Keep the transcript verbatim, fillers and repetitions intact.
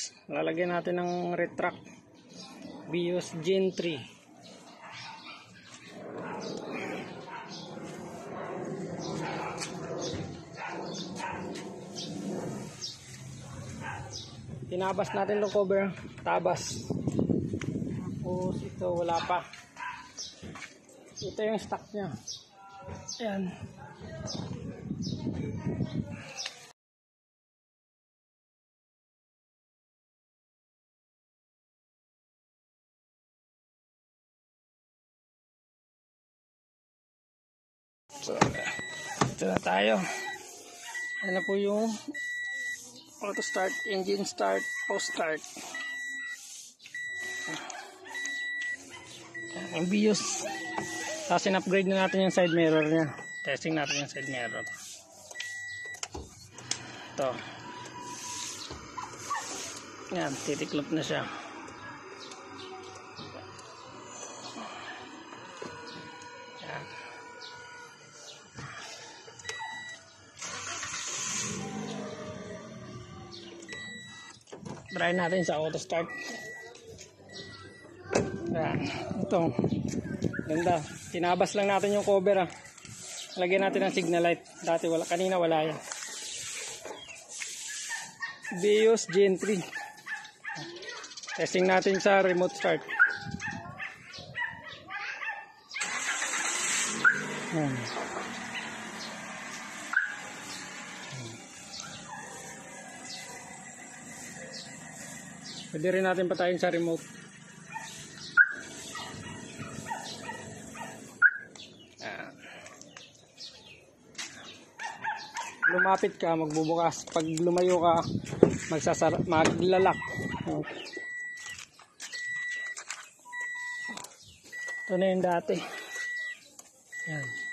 BIOS. Lalagyan natin ng retract. BIOS Gen three. Tinabas natin yung cover. Tabas. Tapos ito wala pa. Ito yung stock niya. Ayan. So, ito na tayo. Ano po yung auto start, engine start, post start. Ang BIOS. Tapos in-upgrade na natin yung side mirror niya. Testing natin yung side mirror. Ito. Yan, titiklop na siya. Yan. Try natin sa auto start. Yan. Ito. Ganda. Tinabas lang natin yung cover ah. Lagyan natin ng signal light. Dati wala. Kanina wala yan. BIOS Gen three. Testing natin sa remote start. Yan. Pwede rin natin patayin sa remote. Yan. Lumapit ka, magbubukas. Pag lumayo ka, magsasara, maglalak. Ito na yung dati. Yan.